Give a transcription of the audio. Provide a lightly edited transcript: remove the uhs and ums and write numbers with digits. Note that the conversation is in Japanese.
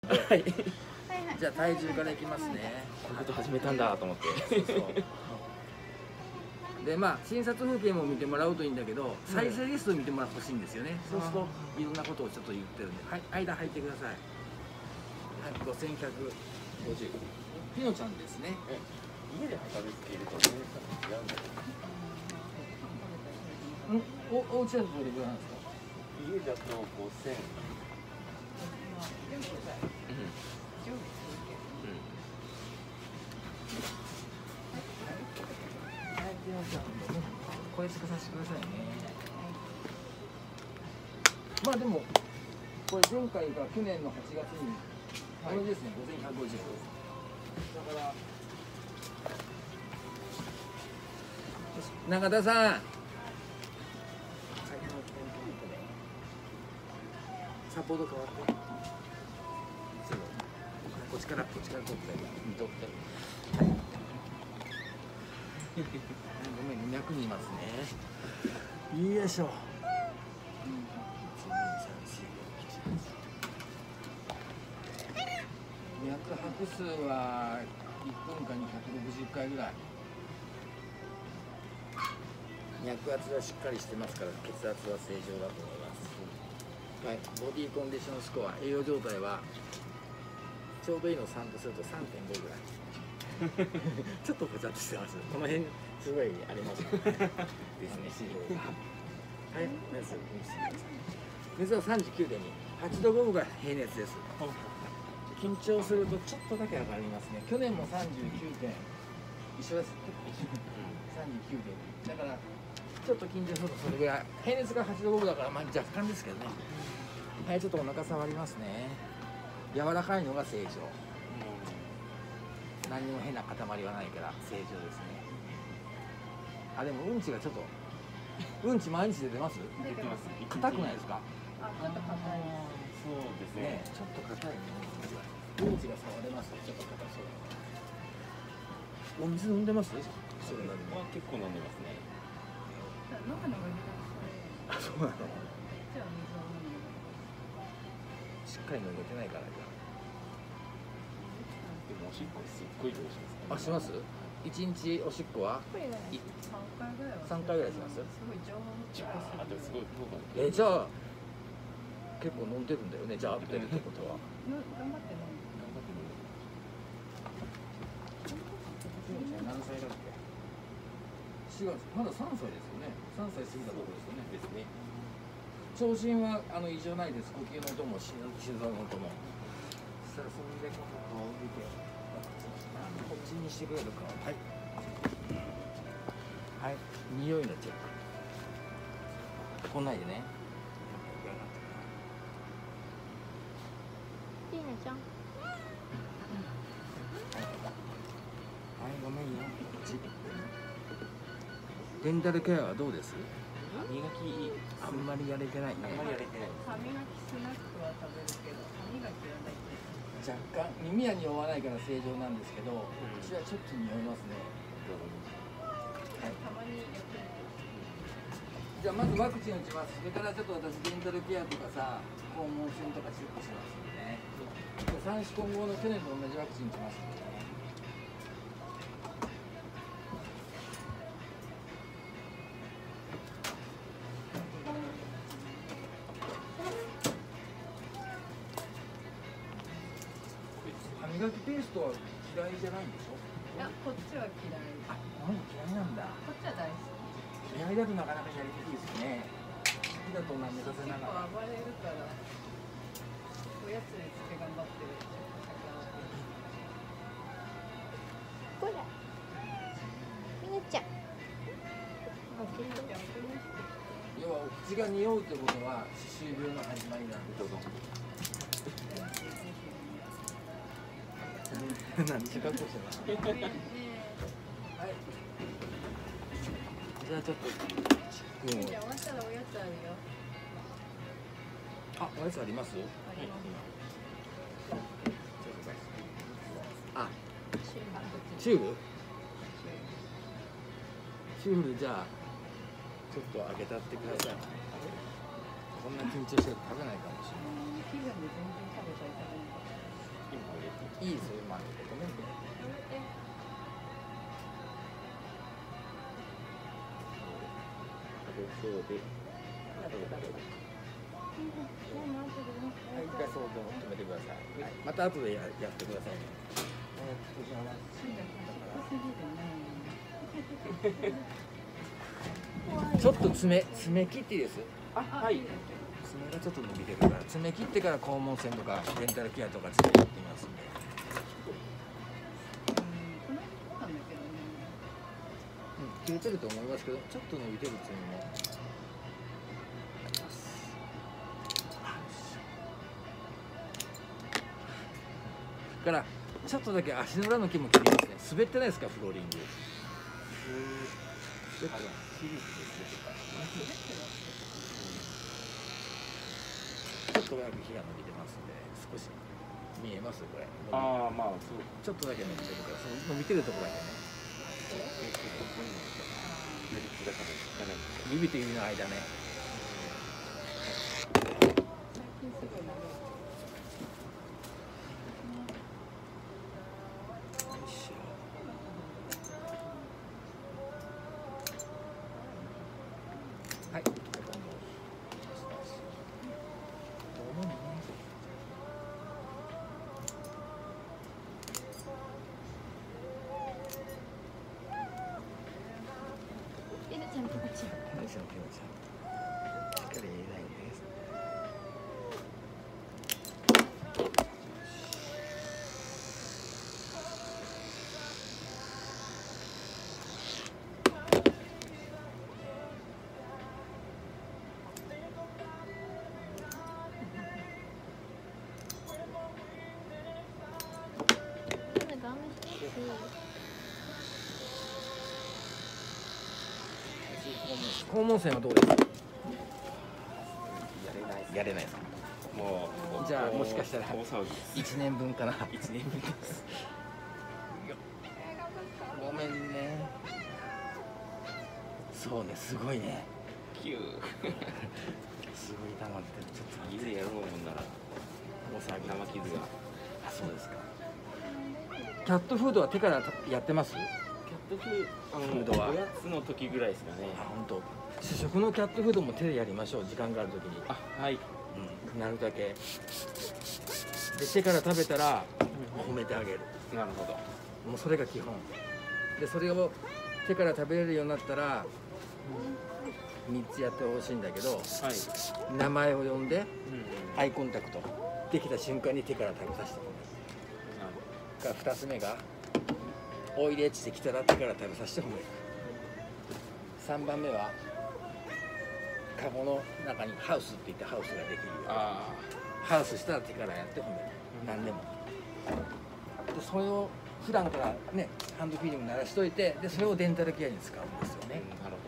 はい。じゃあ体重からいきますね。 こういうこと始めたんだと思って。 そうでまあ診察風景も見てもらうといいんだけど、再生リストを見てもらってほしいんですよね。そうするといろんなことをちょっと言ってるんで、はい、間入ってください。はい、5150。ピノちゃんですね。 家で測るっていうと全然違うんだけど。 お家だとどれぐらいなんですか？ 家だと5000。 これつかさせてくださいね。まあでもこれ前回が去年の8月に同じですね、5150。だから中田さん、サポート変わって。こっちから取って見とって。ごめん、200人いますね。よいしょ。脈拍数は1分間に160回ぐらい。脈圧はしっかりしてますから、血圧は正常だと思います。はい、ボディコンディションスコア、栄養状態はちょうどいいの3とすると 3.5 ぐらい。ちょっとぽちゃっとしてます。この辺すごいありますね。ですね。はい、熱は39.2、8度5分が平熱です。緊張するとちょっとだけ上がりますね。去年も39点一緒です。39.2だからちょっと緊張するとそれぐらい。平熱が8度5分だからまあ若干ですけどね。はい、ちょっとお腹触りますね。柔らかいのが正常。何にも変な塊はないから正常ですね。あ、でもうんちがちょっとうんち毎日出てます？ 出てます。 硬くないですか？ あ、ちょっと硬い。 そうですね。 ちょっと硬いね。うんちが触れます。ちょっと硬そう。お水飲んでます？それなりに。 結構飲んでますね。 飲むのがあ、そうなの。 じゃあ水を飲むの。 しっかり飲めてないからじゃでもおしっこすっごい量しあ。あ、します？一日おしっこは 3回ぐらいは。 3回ぐらいします？ すごい上手。 あ、でもすごい量が。 じゃあ結構飲んでるんだよね。じゃあ合ってるってことは。 頑張って飲む。 何歳だっけ？4月、まだ3歳ですよね。3歳過ぎたところですよね。 ですね。 聴診は異常ないです。呼吸の音も心臓の音も。さあ、そんでこの顔を見て、こっちにしてくれるか。はい。はい。匂いのチェック。こんないでね。 いいねちゃん。 はい、ごめんよ。デンタルケアはどうです？ 歯磨きあんまりやれてないね。 あんまりやれてない。 歯磨きスナックは食べるけど、歯磨きは大体。 若干耳は匂わないから正常なんですけど、口はちょっと匂いますね。はい。 たまにやってる。 じゃあまずワクチン打ちます。それからちょっと私デンタルケアとかさ、肛門腺とかチェックしますんでね。三子混合の去年と同じワクチン打ちますんでね。歯磨きペーストは嫌いじゃないんでしょ？ いや、こっちは嫌い。 あ、嫌いなんだ。 こっちは大好き。 嫌いだとなかなかやりにくいですね。好きだと舐めさせ結ながら。 構暴れるから、おやつにつけ頑張ってる。 こら、みなちゃん。 要は口が匂うってことは歯周病の始まりなんで。どうぞ。何時間かしてます。はい。じゃあちょっと。 じゃあ終わったらおやつあるよ。 あ、おやつあります？ あります。 あ、チューブ？チューブじゃあちょっとあげたってください。こんな緊張してると食べないかもしれない。 気分で全然食べたり食べない。 いいそれまあごめんね。 そうで、 はい、一回そう止めてください。はい、また後でやってくださいね。ちょっと爪切っていいです。 あ、はい。 爪がちょっと伸びてるから、爪切ってから肛門線とかデンタルケアとか爪切ってみますんで。切れてると思いますけど、ちょっと伸びてる爪もあります。からちょっとだけ足の裏の毛も切りますね。滑ってないですか、フローリング。 シリーズですね。 ちょっと早く火が伸びてますんで、少し見えますこれ。 ああ、まあそう。 ちょっとだけ伸びてるから、その伸びてるところだけね。指と指の間ね。はい。 えなちゃんとこっち。 何しろ、ピノちゃん。しっかり言えないです。肛門線はどうですか？やれないですか？ もうじゃあもしかしたら大騒ぎです。 1年分かな。 1年分です。 ごめんね。そうね、すごいね。 キュー。 すごい溜まってる。ちょっと家でやろうもんなら大騒ぎ。 生傷が。 あ、そうですか。キャットフードは手からやってます？ キャットフードはおやつの時ぐらいですかね。 あ、本当。主食のキャットフードも手でやりましょう。時間がある時に。 あ、はい。 うん、なるだけ。で、手から食べたら褒めてあげる。 なるほど。 もうそれが基本。で、それを手から食べれるようになったら3つやってほしいんだけど、 はい。 名前を呼んでうん。 アイコンタクトできた瞬間に手から食べさせてもらう。から2つ目がオイルエッジできたら手から食べさせて褒める。3番目はカゴの中にハウスって言ってハウスができるよ。 あハウスしたら手からやって褒める。何でも。でそれを普段からねハンドフィーリング鳴らしといて、でそれをデンタルケアに使うんですよね。 なるほ